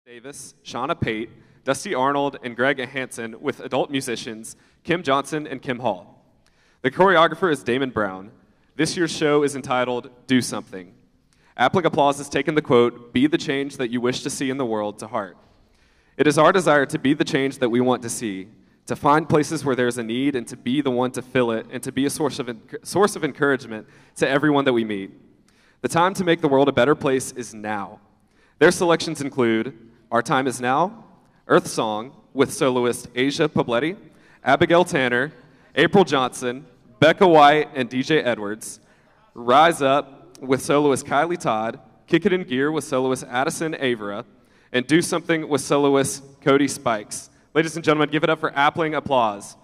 Davis, Shona Pate, Dusty Arnold, and Greg Hansen with adult musicians Kim Johnson and Kim Hall. The choreographer is Damon Brown. This year's show is entitled Do Something. Appling Applause has taken the quote, "Be the change that you wish to see in the world," to heart. It is our desire to be the change that we want to see, to find places where there's a need and to be the one to fill it, and to be a source of encouragement to everyone that we meet. The time to make the world a better place is now. Their selections include Our Time Is Now, Earth Song with soloist Asia Pobletti, Abigail Tanner, April Johnson, Becca White, and DJ Edwards, Rise Up with soloist Kylie Todd, Kick It in Gear with soloist Addison Avera, and Do Something with soloist Cody Spikes. Ladies and gentlemen, give it up for Appling Applause.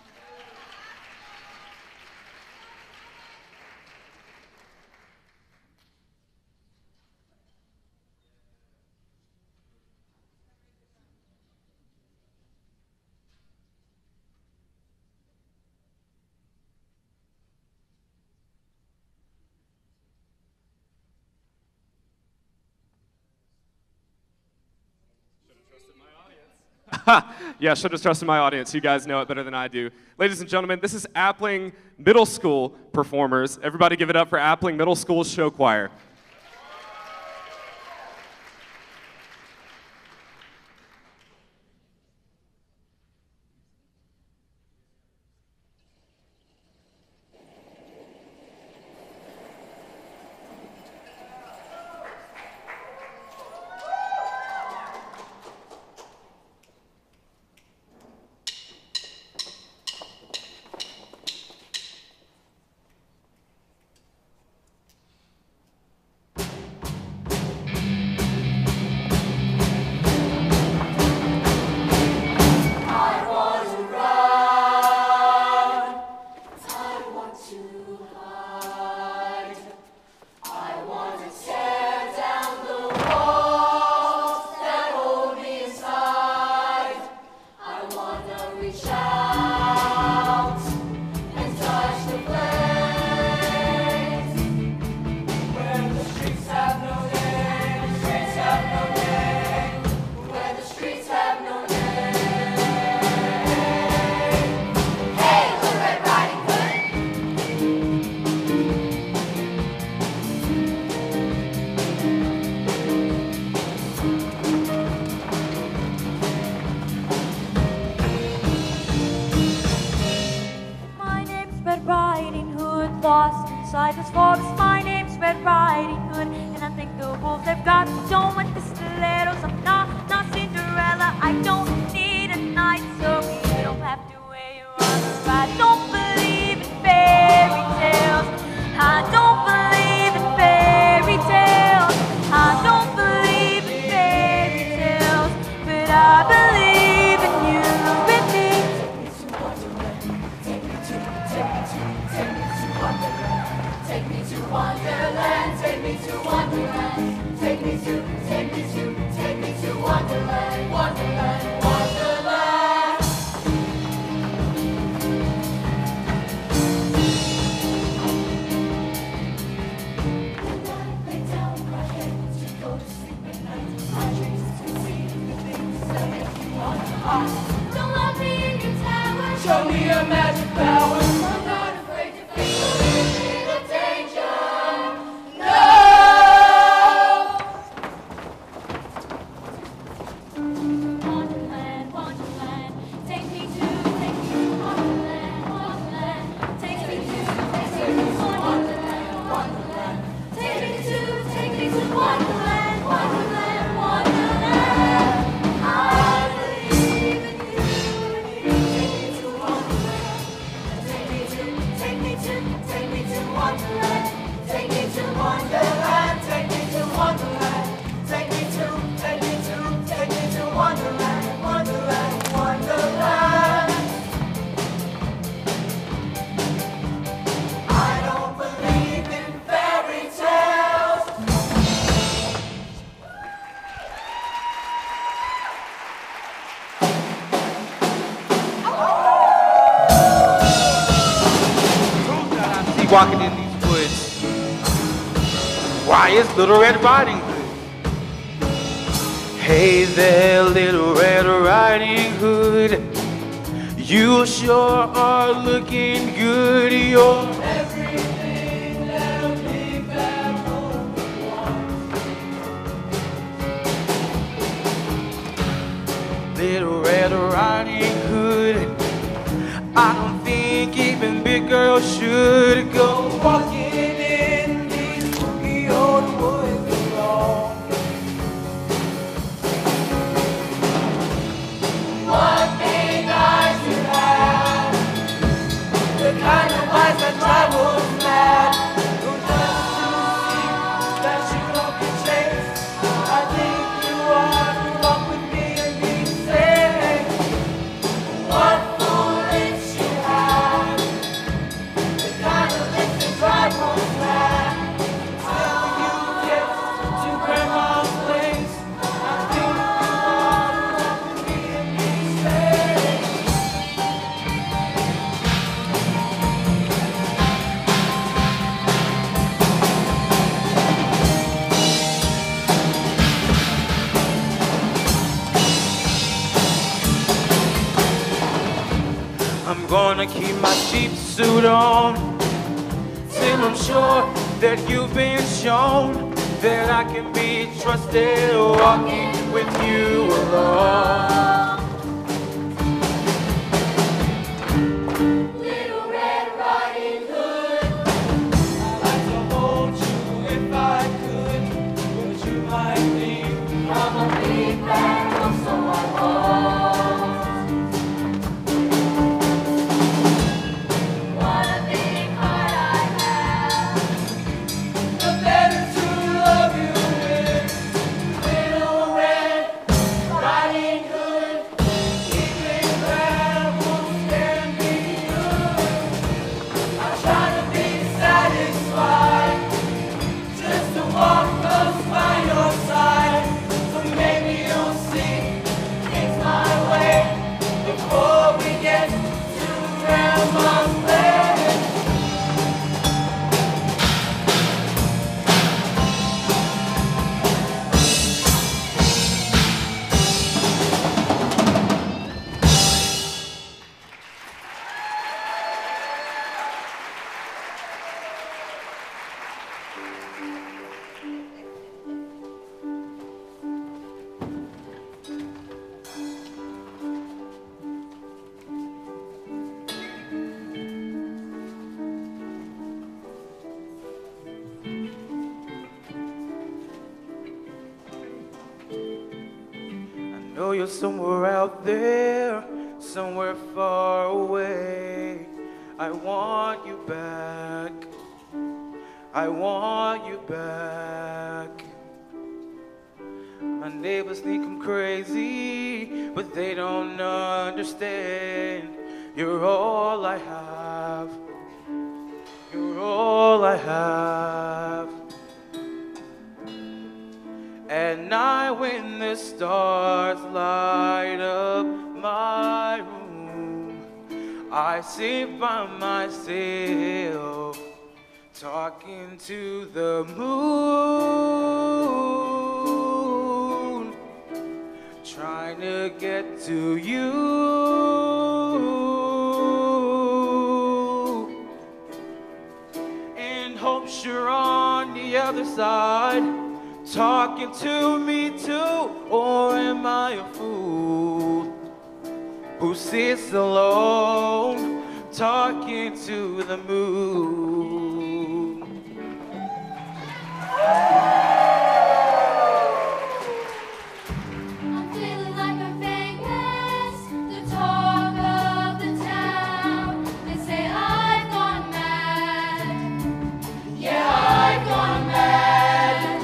Yeah, should have trusted my audience. You guys know it better than I do. Ladies and gentlemen, this is Appling Middle School performers. Everybody give it up for Appling Middle School Showchoir. Walking in these woods. Why is Little Red Riding Hood? Hey there, Little Red Riding Hood, you sure are looking good. You're everything that a big bad wolf would want. Little Red Riding Hood, I don't think even big girls should go walking in these spooky old woods alone. One thing I should have, the kind of life that drives wolves mad, who just to see that you don't get chased. I think you ought to walk with me and be safe. What foolish you have, the kind of lips that drive wolves mad. Till you get to grandma's place, I think you ought to walk with me and be safe. I'm gonna keep my sheep suit on till I'm sure that you've been shown that I can be trusted walking with you alone. Little Red Riding Hood, I'd like to hold you if I could, but you might think I'm a big bad wolf, so I won't. What a big heart I have, the better to love you with. Little Red Riding Hood, even bad wolves can be good. I try to be satisfied, just to walk close by your side. So maybe you'll see things my way before we get to Grandma's place. I know you're somewhere out there, somewhere far away. I want you back. I want you back. My neighbors think I'm crazy, but they don't understand. You're all I have. You're all I have. At night when the stars light up my room, I sit by myself, talking to the moon, trying to get to you. In hopes you're on the other side, talking to me too. Or am I a fool who sits alone, talking to the moon? I'm feeling like I'm famous, the talk of the town. They say I've gone mad. Yeah, I've gone mad.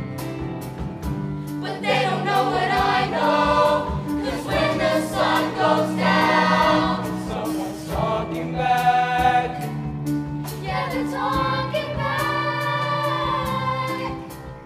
But they don't know what I know, 'cause when the sun goes down, Someone's talking back. yeah, they're talking back.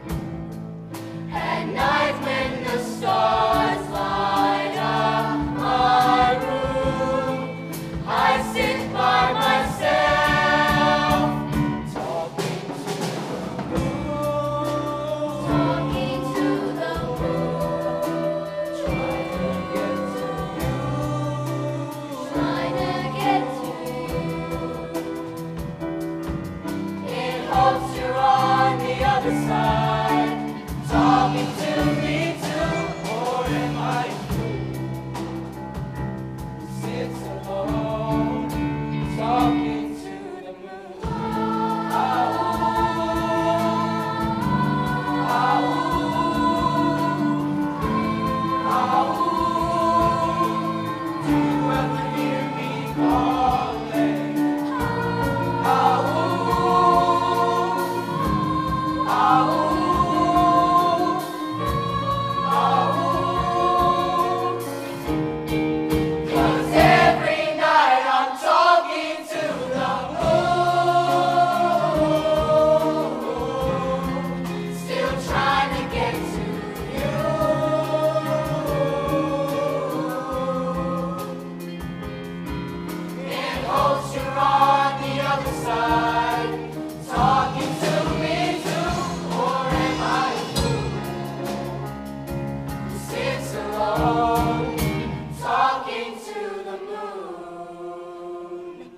alone, talking to the moon.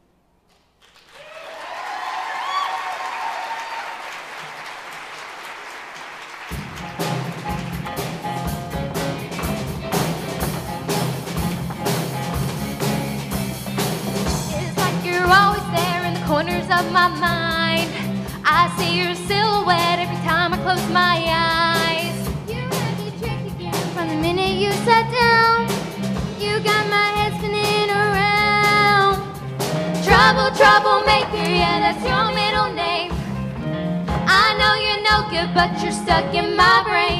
It's like you're always there in the corners of my mind. I see your silhouette every time I close my eyes. You had me tricked again from the minute you sat down. You got my head spinning around. Troublemaker, yeah, that's your middle name. I know you're no good, but you're stuck in my brain.